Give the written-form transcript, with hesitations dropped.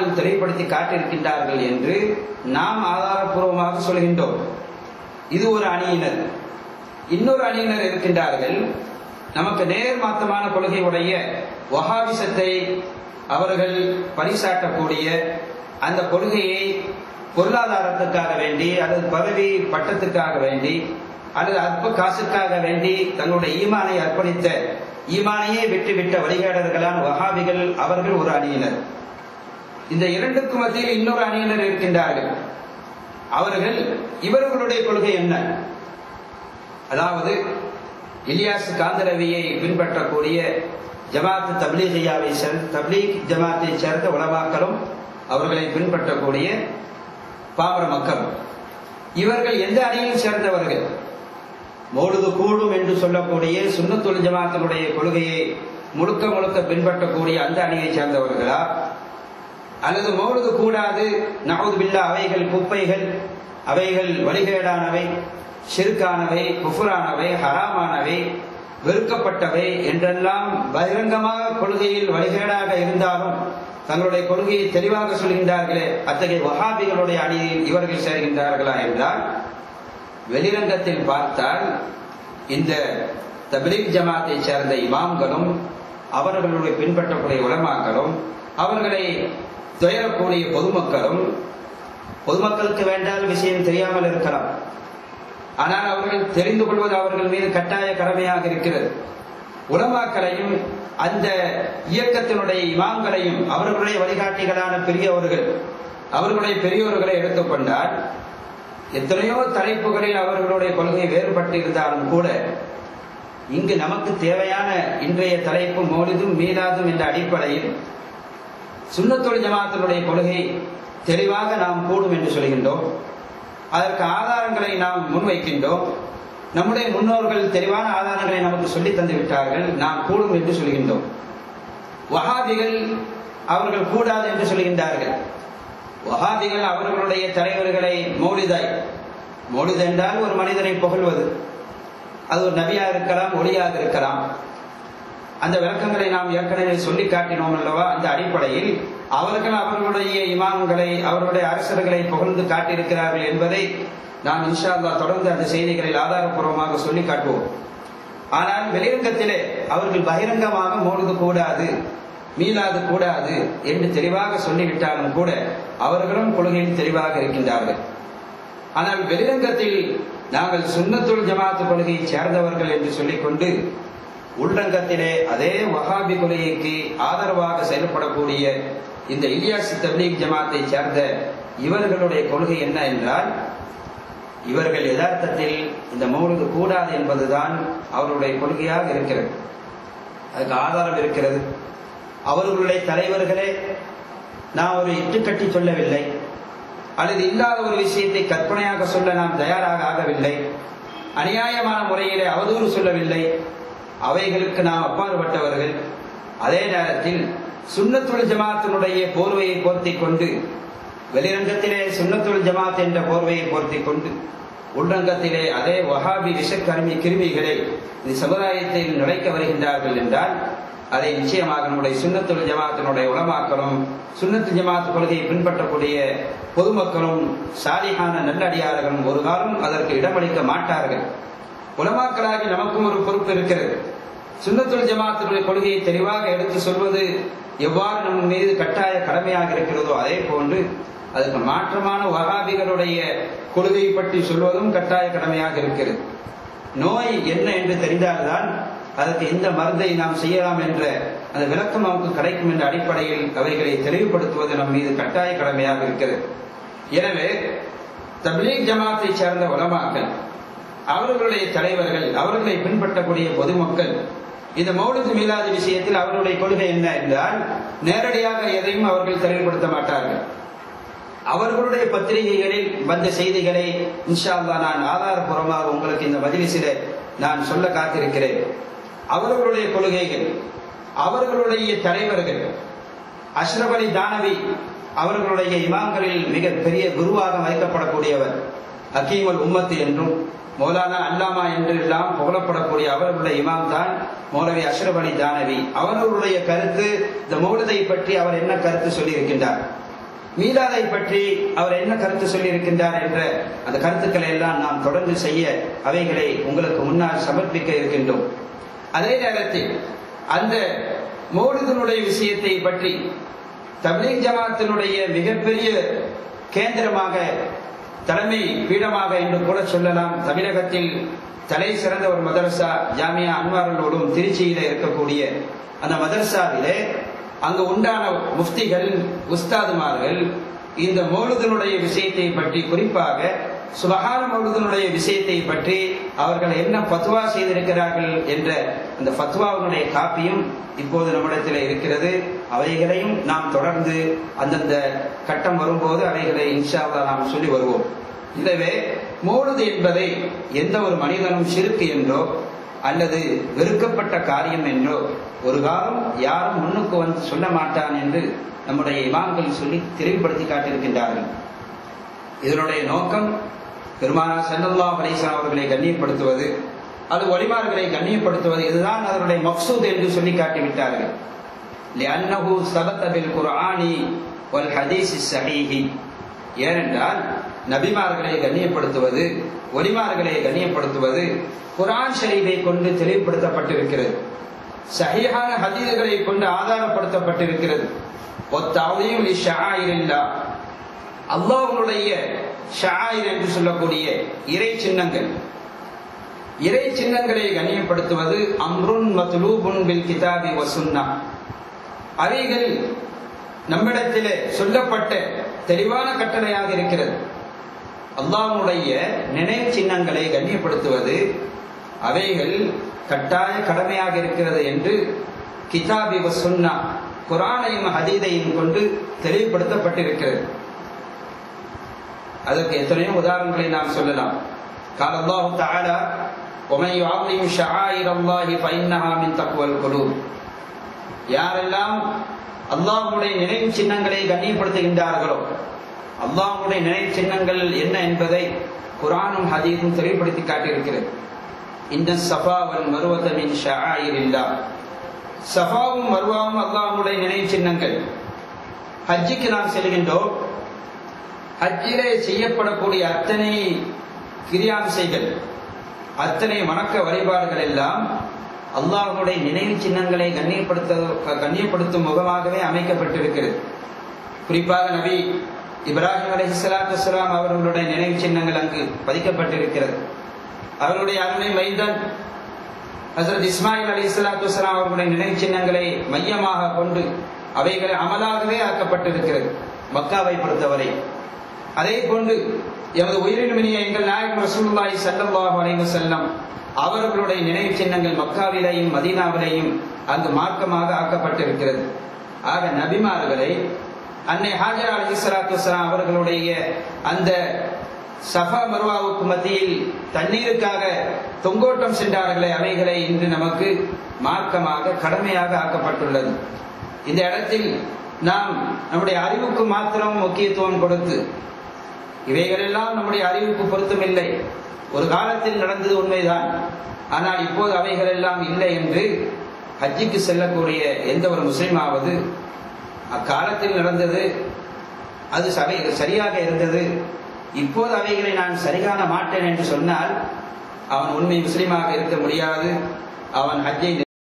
இமாம்கள் தெளிவுபடுத்தி காட்டியிருக்கின்றார்கள் என்று நாம் ஆதாரப்பூர்வமாக சொல்கின்றோம். இது ஒரு அணியினர். இன்னொரு அணியினர் இருக்கின்றார்கள், நமக்கு நேர்மாற்றமான கொள்கை உடைய வஹாபிசத்தை அவர்கள் பரிசாட்டக்கூடிய அந்த கொள்கையை பொருளாதாரத்துக்காக வேண்டி அல்லது பதவி பட்டத்துக்காக வேண்டி அல்லது அற்ப காசுக்காக வேண்டி தங்களுடைய ஈமானை அர்ப்பணித்த, ஈமானையே விட்டுவிட்ட வழிகாடர்களான வஹாபிகள் அவர்கள் ஒரு அணியினர். இந்த இரண்டுக்கு மத்தியில் இன்னொரு அணியினர் இருக்கின்றார்கள். அவர்கள் இவர்களுடைய கொள்கை என்ன? அதாவது இலியாஸ் காந்தரவியை பின்பற்றக்கூடிய ஜமாத் தப்லீகியாவை தப்லீக் ஜமாத்தை சேர்ந்த உலமாக்களும் அவர்களை பின்பற்றக்கூடிய பாமர மக்களும் இவர்கள் எந்த அணியில் சேர்ந்தவர்கள்? மௌலிது கூடும் என்று சொல்லக்கூடிய சுன்னத்துல் ஜமாத்தினுடைய கொள்கையை முழுக்க முழுக்க பின்பற்றக்கூடிய அந்த அணியை சேர்ந்தவர்களா, அல்லது மௌலிது கூடாது, நஅூது பில்லாஹ், அவைகள் குப்பைகள், அவைகள் வழிகேடானவை, ஷிர்கானவை, குஃப்ரானவை, ஹராமானவை, வெறுக்கப்பட்டவை என்றெல்லாம் பகிரங்கமாக கொள்கையில் வழிகேடாக இருந்தாலும் தங்களுடைய கொள்கையை தெளிவாக சொல்கின்றார்களே, அத்தகைய வஹாபிகளுடைய அணியில் இவர்கள் சேர்கின்றார்களா என்றால், வெளிரங்கத்தில் பார்த்தால் இந்த தப்லீக் ஜமாத்தை சேர்ந்த இமாம்களும் அவர்களுடைய பின்பற்றக்கூடிய உலமாக்களும் அவர்களை துயரக்கூடிய பொதுமக்களும், பொதுமக்களுக்கு வேண்டால் விஷயம் தெரியாமல் இருக்கலாம், ஆனால் அவர்கள் தெரிந்து கொள்வது அவர்கள் மீது கட்டாய கடமையாக இருக்கிறது. உலமாக்களையும் அந்த இயக்கத்தினுடைய இமாம்களையும் அவர்களுடைய வழிகாட்டிகளான பெரியவர்கள், அவர்களுடைய பெரியோர்களை எடுத்துக்கொண்டால் எத்தனையோ தலைப்புகளில் அவர்களுடைய கொள்கை வேறுபட்டு இருந்தாலும் கூட இங்கு நமக்கு தேவையான இன்றைய தலைப்பு மௌலிதும் மீலாதும் என்ற அடிப்படையில் சுன்னத்துல் ஜமாத்தினுடைய கொள்கை தெளிவாக நாம் கூடும் என்று சொல்கின்றோம். அதற்கு ஆதாரங்களை நாம் முன்வைக்கின்றோம். நம்முடைய முன்னோர்கள் தெளிவான ஆதாரங்களை நமக்கு சொல்லி தந்து விட்டார்கள், நாம் கூடும் என்று சொல்கின்றோம். வஹாபிகள் அவர்கள் கூடாது என்று சொல்கின்றார்கள். வஹாபிகள் அவர்களுடைய தலைவர்களை மௌலித் என்றால் ஒரு மனிதனை புகழ்வது, அது ஒரு நபியாக இருக்கலாம், ஒளியாக இருக்கலாம். அந்த விளக்கங்களை நாம் ஏற்கனவே சொல்லி காட்டினோம் அல்லவா? அந்த அடிப்படையில் அவர்கள் அவர்களுடைய இமாம்களை, அவர்களுடைய அரசர்களை புகழ்ந்து காட்டியிருக்கிறார்கள் என்பதை நாம் இன்ஷா அல்லாஹ் தொடர்ந்து அந்த செய்திகளில் ஆதாரப்பூர்வமாக சொல்லி காட்டுவோம். ஆனால் வெளிரங்கத்திலே அவர்கள் பகிரங்கமாக மௌலிது கூடாது, மீளாது கூடாது என்று தெளிவாக சொல்லிவிட்டாலும் கூட அவர்களும் கொள்கையில் தெளிவாக இருக்கின்றார்கள். ஆனால் வெளிரங்கத்தில் நாங்கள் சுன்னத்துல் ஜமாத் கொள்கையை சேர்ந்தவர்கள் என்று சொல்லிக்கொண்டு உள்ரங்கத்திலே அதே வஹாபி கொள்கைக்கு ஆதரவாக செயல்படக்கூடிய இந்த இலியாஸ் தப்லீக் ஜமாத்தை சேர்ந்த இவர்களுடைய கொள்கை என்ன என்றால், இவர்கள் யதார்த்தத்தில் இந்த மௌலிது கூடாது என்பதுதான் அவர்களுடைய கொள்கையாக இருக்கிறது. அதுக்கு ஆதாரம் இருக்கிறது. அவர்களுடைய தலைவர்களே நான் ஒரு இட்டுக்கட்டி சொல்லவில்லை, அல்லது இல்லாத ஒரு விஷயத்தை கற்பனையாக சொல்ல நாம் தயாராக ஆகவில்லை, அநியாயமான முறையிலே அவதூறு சொல்லவில்லை, அவைகளுக்கு நாம் அப்பாற்பட்டவர்கள். அதே நேரத்தில் சுன்னத்துல் ஜமாத்தினுடைய போர்வையை போர்த்தி கொண்டு, வெளிரங்கத்திலே சுன்னத்துல் ஜமாத் என்ற போர்வையை போர்த்தி கொண்டு உள்ரங்கத்திலே அதே வஹாபி கிருமிகளை இந்த சமுதாயத்தில் நுழைக்க வருகின்றார்கள் என்றால் அதை நிச்சயமாக நம்முடைய சுன்னத்துல் ஜமாத்தினுடைய உலமாக்களும் சுன்னத்து ஜமாத் கொள்கையை பின்பற்றக்கூடிய பொதுமக்களும் சாலிஹான நல்லடியார்களும் ஒரு காலம் அதற்கு இடமளிக்க மாட்டார்கள். உலமாக்களாகி நமக்கும் ஒரு பொறுப்பு இருக்கிறது. சுன்னத்துல் ஜமாத்தினுடைய கொள்கையை தெளிவாக எடுத்து சொல்வது எவ்வாறு நம் மீது கட்டாய கடமையாக இருக்கிறதோ அதே போன்று அதற்கு மாற்றமான வஹாபிகளுடைய கொள்கையை பற்றி சொல்வதும் கட்டாய கடமையாக இருக்கிறது. நோய் என்ன என்று தெரிந்தால்தான் அதற்கு எந்த மருந்தை நாம் செய்யலாம் என்ற அந்த விளக்கம் நமக்கு கிடைக்கும் என்ற அடிப்படையில் அவைகளை தெளிவுபடுத்துவது நம் மீது கட்டாய கடமையாக இருக்கிறது. எனவே தப்லீக் ஜமாத்தை சேர்ந்த உலமாக்கள், அவர்களுடைய தலைவர்கள், அவர்களை பின்பற்றக்கூடிய பொதுமக்கள் இந்த மௌலிது மீலாது விஷயத்தில் அவர்களுடைய கொள்கை என்ன என்றால், நேரடியாக எதையும் அவர்கள் தெளிவுபடுத்த மாட்டார்கள். அவர்களுடைய பத்திரிகைகளில் வந்த செய்திகளை இன்ஷா அல்லாஹ் நான் ஆதாரபூர்வமாக உங்களுக்கு இந்த மஜ்லிஸிலே நான் சொல்ல காத்திருக்கிறேன். அவர்களுடைய கொள்கைகள், அவர்களுடைய தலைவர்கள், அஷ்ரப் அலி தானவி அவர்களுடைய இமாம்களில் மிக பெரிய குருவாக வைக்கப்படக்கூடியவர், ஹக்கீமுல் உம்மத் என்றும் மௌலானா அல்லாமா என்று எல்லாம் புகழப்படக்கூடிய அவர்களுடைய இமாம் தான் மௌலவி அஷ்ரப் அலி தானவி. அவர்களுடைய கருத்து, இந்த மௌலிதை பற்றி அவர் என்ன கருத்து சொல்லி இருக்கின்றார்? மீலாதை பற்றி அவர் என்ன கருத்து சொல்லி இருக்கின்றார் என்ற அந்த கருத்துக்களை எல்லாம் நாம் தொடர்ந்து செய்ய அவைகளை உங்களுக்கு முன்னால் சமர்ப்பிக்க இருக்கின்றோம். அதே நேரத்தில் அந்த மௌலிதினுடைய விஷயத்தை பற்றி தப்லீக் ஜமாத்தினுடைய மிகப்பெரிய கேந்திரமாக, தலைமை பீடமாக என்று கூட சொல்லலாம், தமிழகத்தில் தலை சிறந்த ஒரு மதரசா ஜாமியா அன்வாரோடும் திருச்சியில இருக்கக்கூடிய அந்த மதரசாவிலே அங்கு உண்டான முஃப்திகள், உஸ்தாதுமார்கள் இந்த மௌலிதினுடைய விஷயத்தை பற்றி, குறிப்பாக சுபஹான மௌலிதினுடைய விஷயத்தை பற்றி அவர்கள் என்ன ஃபத்வா செய்திருக்கிறார்கள் என்ற அந்த ஃபத்வாவினுடைய காப்பியும் இப்போது நம்மிடத்தில் இருக்கிறது. அவைகளையும் நாம் தொடர்ந்து அந்தந்த கட்டம் வரும்போது அவைகளை இன்ஷா அல்லாஹ் நாம் சொல்லி வருவோம். எனவே மௌலிது என்பதை எந்த ஒரு மனிதனும் ஷிர்க் என்றோ அல்லது வெறுக்கப்பட்ட காரியம் என்றோ ஒரு காலம் யாரும் முன்னுக்கு வந்து சொல்ல மாட்டான் என்று நம்முடைய இமாம்கள் சொல்லி தெளிவுபடுத்தி காட்டியிருக்கின்றார்கள். இதனுடைய நோக்கம் பெருமானார் ஸல்லல்லாஹு அலைஹி வஸல்லம் அவர்களை கண்ணியப்படுத்துவது, அது வலிமார்களை கண்ணியப்படுத்துவது, இதுதான் அதனுடைய மக்சூத் என்று சொல்லி காட்டிவிட்டார்கள். லிஅன்னஹு ஸபத பில் குர்ஆனி வல் ஹதீஸ் ஸஹீஹ். ஏனென்றால் நபிமார்களை கண்ணியப்படுத்துவது, வலிமார்களை கண்ணியப்படுத்துவது குர்ஆன் ஷரீஃபை கொண்டு தெளிவுபடுத்தப்பட்டிருக்கிறது, சஹீஹான ஹதீஸ்களை கொண்டு ஆதாரப்படுத்தப்பட்டிருக்கிறது. வத்தஅதீம் லிஷஆயிரில்லாஹ், அல்லாஹ்வுடைய ஷஆயிர் என்று சொல்லக்கூடிய இறை சின்னங்கள், இறை சின்னங்களை கண்ணியப்படுத்துவது அம்ருன் மத்லூபுன் பில் கிதாபி வ சுன்னஹ். அவைகள் நம்மிடத்திலே சொல்லப்பட்ட தெளிவான கட்டளையாக இருக்கிறது. அல்லாஹ்வுடைய நினைவு சின்னங்களை கண்ணியப்படுத்துவது அவைகள் கட்டாய கடமையாக இருக்கிறது என்று கிதாபி வ சுன்னஹ், குர்ஆனையும் ஹதீஸையும் கொண்டு தெளிவுபடுத்தப்பட்டிருக்கிறது. அதற்கு எத்தனையோ உதாரணங்களை நாம் சொல்லலாம். قال الله تعالى ومن يعظم شعائر الله فإنها من تقوى القلوب. யாரெல்லாம் அல்லாஹ்வுடைய நினைவு சின்னங்களை கண்ணியப்படுத்துகின்றார்களோ, அல்லாஹ்வுடைய நினைவு சின்னங்கள் என்ன என்பதை குர்ஆனும் ஹதீஸும் தெளிவுபடுத்தி காட்டியிருக்கிறது. இன்ன ஸஃபா வல் மர்வத மின் ஷஆயிரில்லாஹ். ஸஃபாவும் மர்வாவும் அல்லாஹ்வுடைய நினைவு சின்னங்கள். ஹஜ்ஜுக்கு நாம் செல்கின்றோம். ஹஜ்ஜிலே செய்யப்படக்கூடிய அத்தனை கிரியாம்சைகள், அத்தனை வணக்க வழிபாடுகள் எல்லாம் அல்லாஹ்வுடைய நினைவு சின்னங்களை கண்ணியப்படுத்தும் முகமாகவே அமைக்கப்பட்டிருக்கிறது. குறிப்பாக நபி இப்ராஹிம் அலைஹிஸ்ஸலாத்து வஸ்ஸலாம் அவர்களுடைய நினைவு சின்னங்கள் அங்கு பதிக்கப்பட்டிருக்கிறது. அவருடைய அருமை மைந்தன் ஹஸரத் இஸ்மாயில் அலைஹிஸ்ஸலாத்து வஸ்ஸலாம் அவர்களுடைய நினைவு சின்னங்களை மையமாக கொண்டு அவைகளை அமலாகவே ஆக்கப்பட்டிருக்கிறது மக்காவை பொறுத்தவரை. அதே போன்று எமது உயிரினுமினிய எங்கள் நாயகம் ரசூலுல்லாஹி ஸல்லல்லாஹு அலைஹி வஸல்லம் அவர்களுடைய நினைவு சின்னங்கள் மக்காவிலேயும் மதீனாவிலேயும் அங்கு மார்க்கமாக ஆக்கப்பட்டிருக்கிறது. ஆக நபிமார்களை அன்னை ஹாஜரா அலைஹிஸ்ஸலாத்து வஸ்ஸலாம் அவர்களுடைய அந்த சஃபா மர்வாவுக்கு மத்தியில் தண்ணீருக்காக தொங்கோட்டம் சென்றார்களே, அவைகளை இன்று நமக்கு மார்க்கமாக கடமையாக ஆக்கப்பட்டுள்ளது. இந்த இடத்தில் நாம் நம்முடைய அறிவுக்கு மாத்திரம் முக்கியத்துவம் கொடுத்து, இவைகளெல்லாம் நம்முடைய அறிவுக்கு பொருத்தமில்லை, ஒரு காலத்தில் நடந்தது உண்மைதான், ஆனால் இப்போது அவைகள் எல்லாம் இல்லை என்று ஹஜ்ஜுக்கு செல்லக்கூடிய எந்த ஒரு முஸ்லிமாவது அக்காலத்தில் நடந்தது அது சரியாக இருந்தது, இப்போது அவைகளை நான் சரிகாண மாட்டேன் என்று சொன்னால் அவன் உண்மை முஸ்லிமாக இருக்க முடியாது. அவன் ஹஜ்ஜை